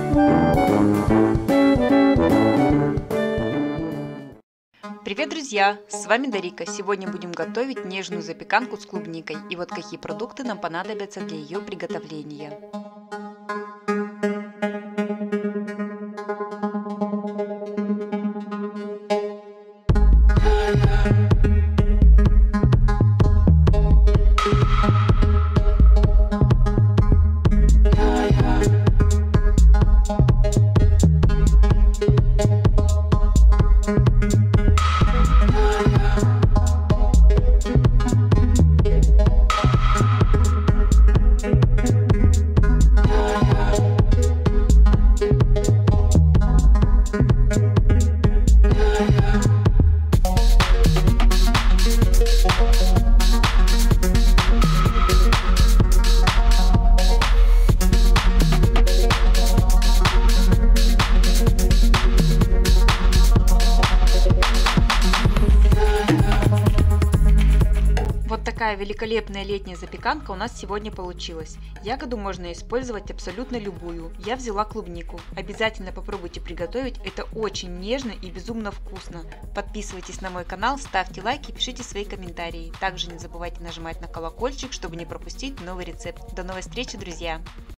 Привет, друзья! С вами Дарика. Сегодня будем готовить нежную запеканку с клубникой. И вот какие продукты нам понадобятся для ее приготовления. Вот такая великолепная летняя запеканка у нас сегодня получилась. Ягоду можно использовать абсолютно любую. Я взяла клубнику. Обязательно попробуйте приготовить, это очень нежно и безумно вкусно. Подписывайтесь на мой канал, ставьте лайки, пишите свои комментарии. Также не забывайте нажимать на колокольчик, чтобы не пропустить новый рецепт. До новой встречи, друзья!